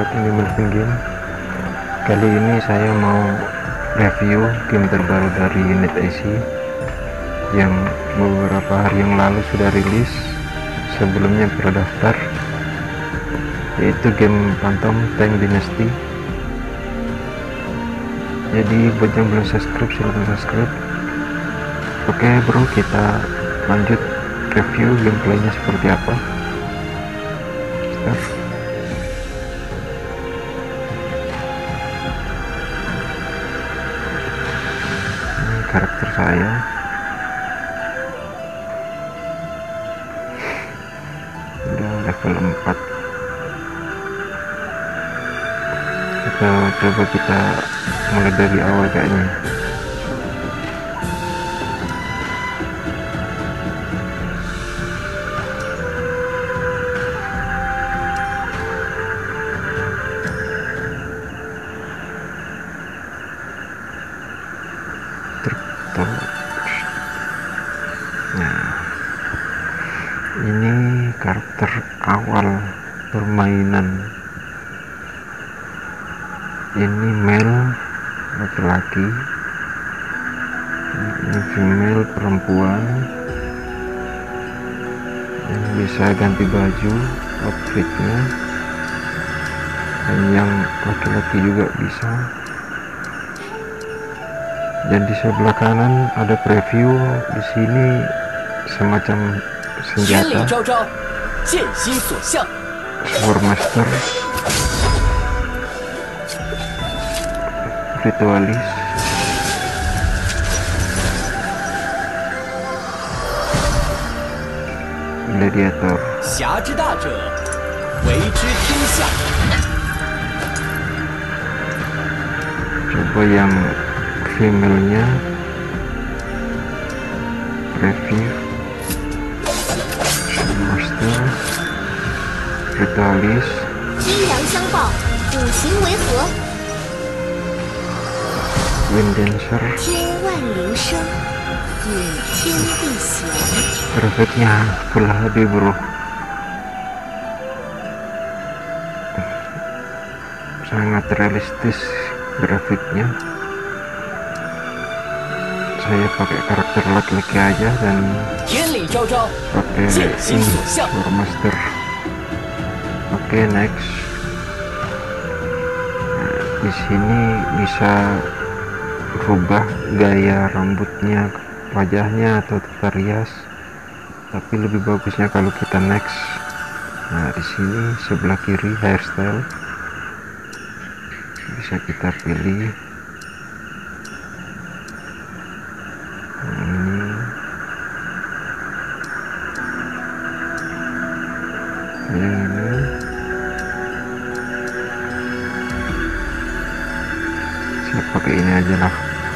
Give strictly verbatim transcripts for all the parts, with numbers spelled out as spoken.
Selamat ini Melvin Game. Kali ini saya mau review game terbaru dari NetEase yang beberapa hari yang lalu sudah rilis, sebelumnya terdaftar, yaitu game Phantom Tank Dynasty. Jadi buat yang belum subscribe, silahkan subscribe. Oke bro, kita lanjut review gameplaynya seperti apa. Start. Ini karakter saya. Udah level empat. Kita coba kita mulai dari awal kayaknya. Nah, ini karakter awal permainan. Ini male laki-laki, ini female perempuan, yang bisa ganti baju outfitnya, dan yang laki-laki juga bisa. Dan di sebelah kanan ada preview, di sini semacam senjata War Master, Ritualis, Gladiator. Coba yang female-nya review Master, Ritualis, Wind Dancer. Grafiknya full H D bro, sangat realistis grafiknya. Saya pakai karakter laki-laki aja dan pakai ini War Master. Oke, next. Nah, di sini bisa rubah gaya rambutnya, wajahnya, atau tata rias. Tapi lebih bagusnya kalau kita next. Nah, di sini sebelah kiri hairstyle bisa kita pilih. Ini ini saya pakai ini aja lah.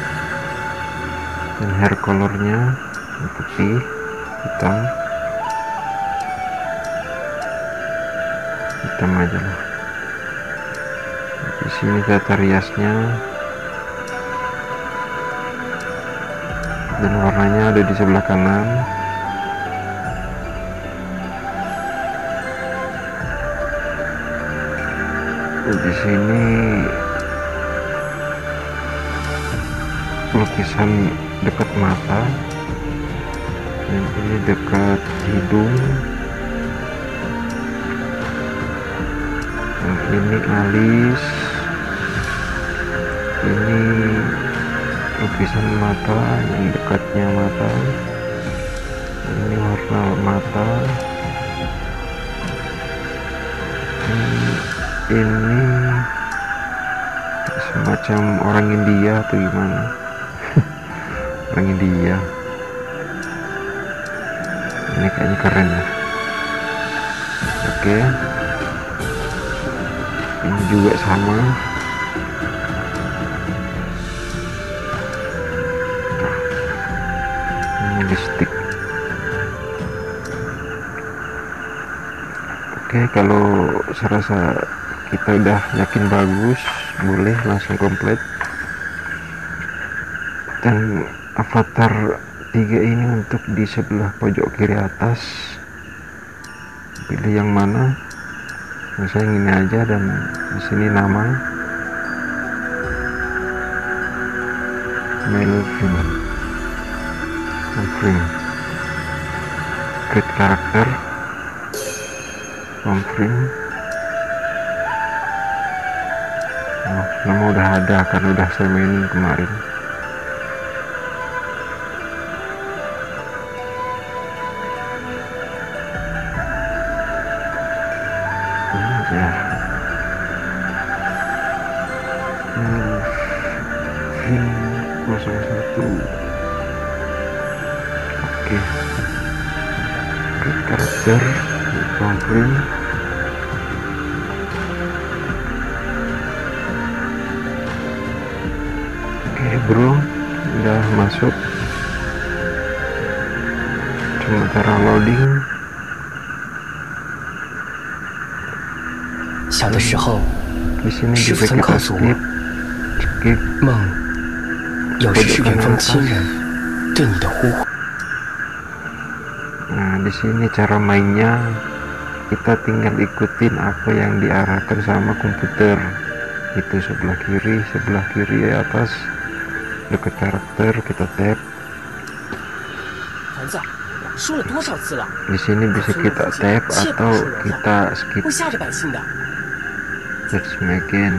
Dan hair colornya putih, hitam, hitam aja lah. Di sini tata riasnya dan warnanya ada di sebelah kanan. Di sini lukisan dekat mata, yang ini dekat hidung, yang ini alis, ini lukisan mata yang dekatnya mata, ini warna mata, ini, ini semacam orang India atau gimana. Orang India ini kayaknya keren ya. Oke, ini juga sama. Ini listrik. Oke, kalau serasa kita udah yakin bagus, boleh langsung komplit. Dan avatar tiga ini untuk di sebelah pojok kiri atas, pilih yang mana. misalnya ini aja, dan di sini nama Melvin Melvin create karakter confirm. Oh, nama udah ada karena udah saya mainin kemarin. Ya, Melvin nol satu. Oke, create karakter confirm. Oke bro, udah masuk, sementara loading. 小的时候， Di sini 师 juga 傅曾 kita 告诉我， skip skip 梦有时是远方亲人对你的呼唤。 Nah, di sini cara mainnya kita tinggal ikutin apa yang diarahkan sama komputer. Itu sebelah kiri, sebelah kiri atas dekat karakter kita tap. 团子，说了多少次了？ Di sini bisa kita tap atau kita skip. 会吓着百姓的。 Let's begin.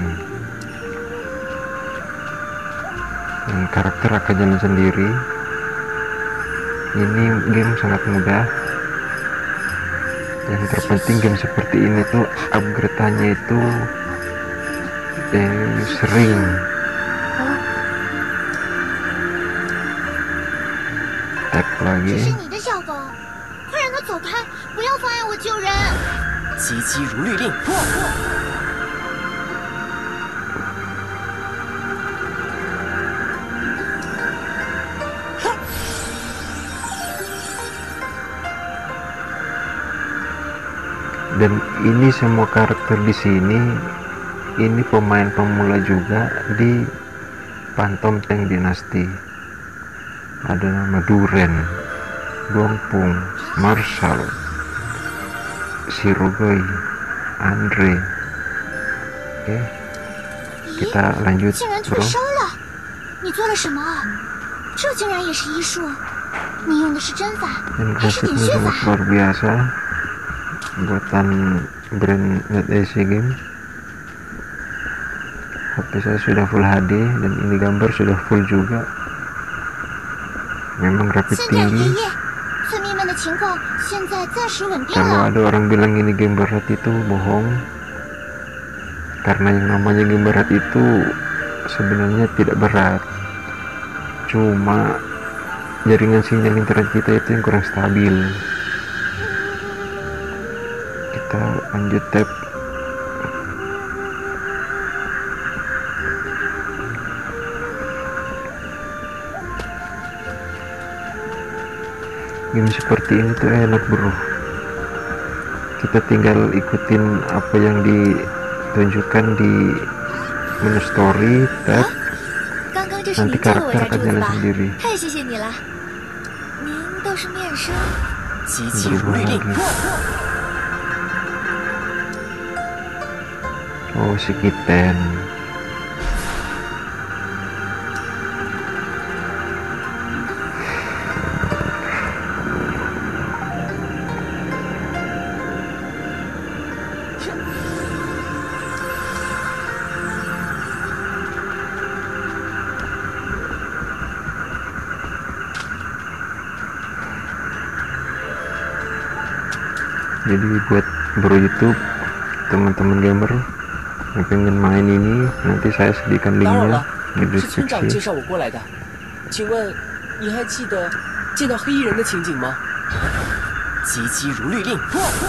Dan karakter akan jalan sendiri. Ini game sangat mudah. Yang terpenting game seperti ini tuh upgrade-nya itu eh, sering. Tap 这 lagi. 是你的小狗，快让它走开，不要妨碍我救人。 急急如律令，破破！ Dan ini semua karakter di sini ini pemain pemula juga di Phantom Tank Dynasty. Ada nama Duren, Dongpung, Marshall, Shirogoi, Andre. Oke, kita lanjut 竟然退 bro. 烧了，你做了什么？这竟然也是医术？你用的是针法 Dan 还是点 grafiknya 穴 sangat 法？ luar biasa, buatan brand NetEase Game. H P saya sudah full H D dan ini gambar sudah full juga. Memang grafik 现在爷 tinggi. 爷，村民们的情况现在暂时稳定 Kalau 了。 ada orang bilang ini game berat itu bohong, karena yang namanya game berat itu sebenarnya tidak berat, cuma jaringan sinyal internet kita itu yang kurang stabil. Kita lanjut tab. Game seperti ini tuh enak bro, kita tinggal ikutin apa yang ditunjukkan di menu story, tab, 刚刚这是 nanti 您救了我 karakter 家 akan 柱子 jalan 吧？ sendiri. 太谢谢你了。您倒是面生， 急急如律令，破破！ Oh si Kitten. Jadi buat bro YouTube, teman-teman gamer yang pengen main ini, nanti saya sediakan 当然 linknya 了， di 是村长介 deskripsi. 绍我过来的。请问你还记得见到黑衣人的情景吗？急急如律令，破破！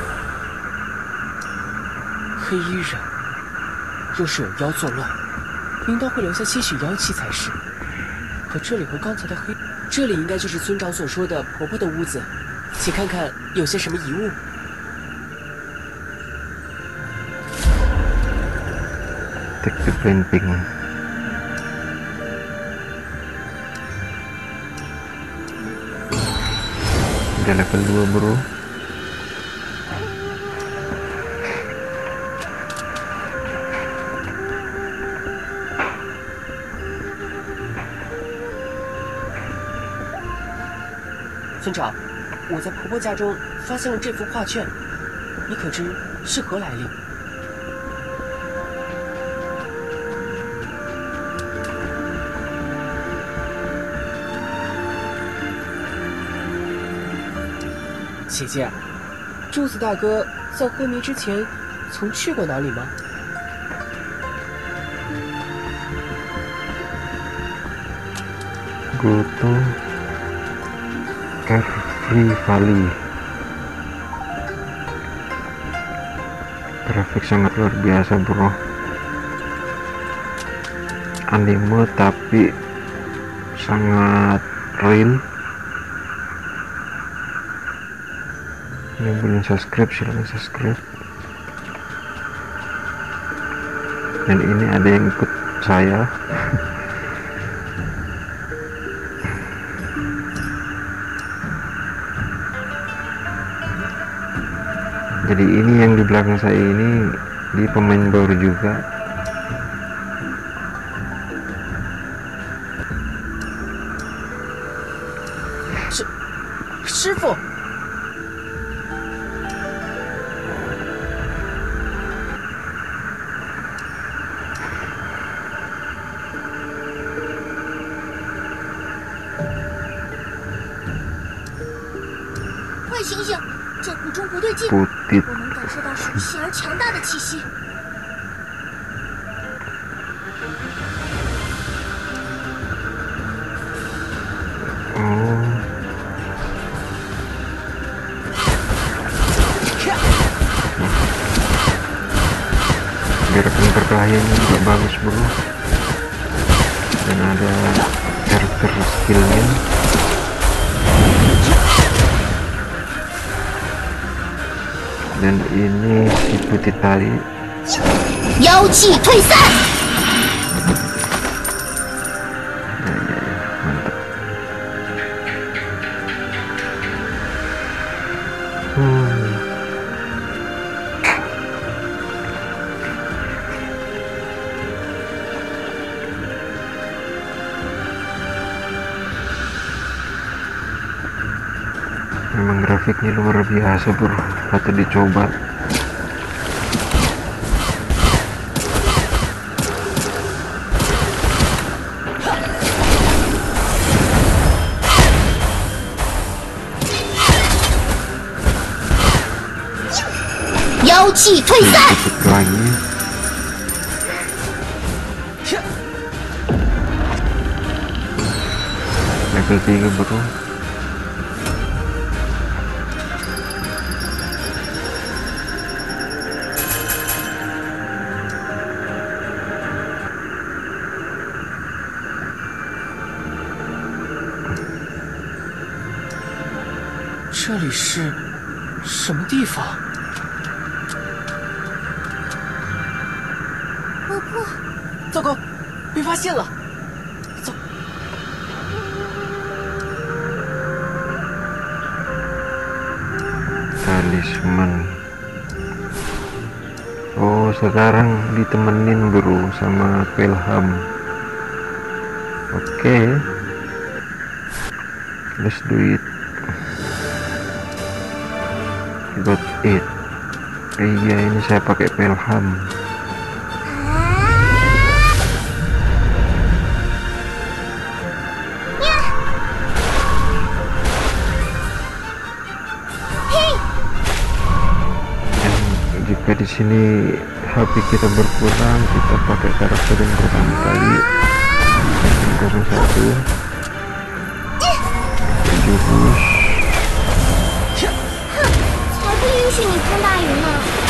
黑衣人若是有妖作乱，应当会留下些许妖气才是。可这里和刚才的黑，这里应该就是村长所说的婆婆的屋子，请看看有些什么遗物。 Take the painting. Udah level dua bro. 村长，我在婆婆家中发现了这幅画卷，你可知是何来历？姐姐，柱子大哥在昏迷之前曾去过哪里吗？ Go to Carefree Valley. Grafik sangat luar biasa bro, anime tapi sangat real. Ini belum subscribe, silahkan subscribe. Dan ini ada yang ikut saya. Jadi ini yang di belakang saya ini di pemain baru juga. 师师傅， 快醒醒！这谷中不对劲， Putih. 我能感受到熟悉而强大的气息。 Oh. Gerakan perkelahiannya juga bagus bro, dan ada karakter skillnya. Dan ini si putih tadi. 妖气退散。 Ya, ya, ya, mantap. Hmm. Memang grafiknya luar biasa bro, patut dicoba. Sedikit lagi. Level tiga bro. “这里是什么地方？” 糟糕，被发现了！走。 Talisman. Oh, sekarang ditemenin bro sama Pelham. Oke, okay. Let's do it. Got it. Iya, ini saya pakai Pelham. Jika di sini H P kita berkurang, kita pakai karakter yang pertama tadi, nol satu tujuh push. 才不允许你碰大鱼呢！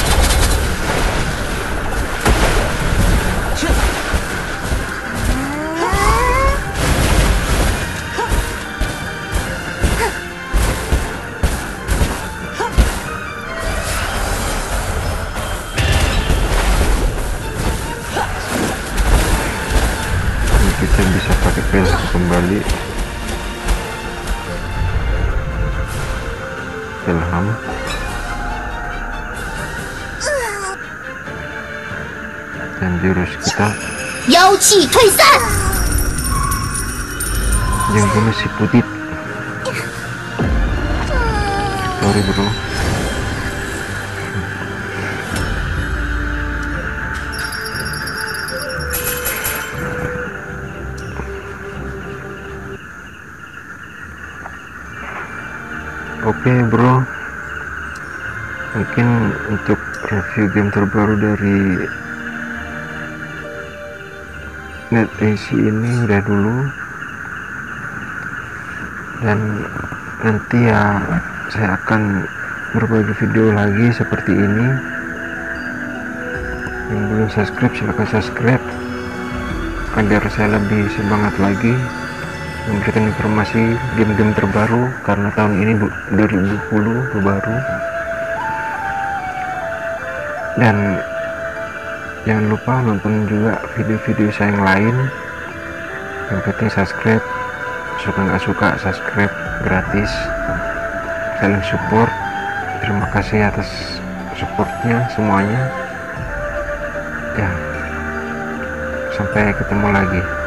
Kita bisa pakai Pelham kembali. Pelham. Dan jurus kita. Yang bunuh si putih. sorry bro. Oke bro, mungkin untuk review game terbaru dari NetEasy ini udah dulu, dan nanti ya saya akan berbagi video lagi seperti ini. Yang belum subscribe silahkan subscribe agar saya lebih semangat lagi memberikan informasi game-game terbaru, karena tahun ini dua ribu dua puluh baru. Dan jangan lupa nonton juga video-video saya yang lain. Yang penting subscribe, suka nggak suka subscribe, gratis, saling support. Terima kasih atas supportnya semuanya ya. Sampai ketemu lagi.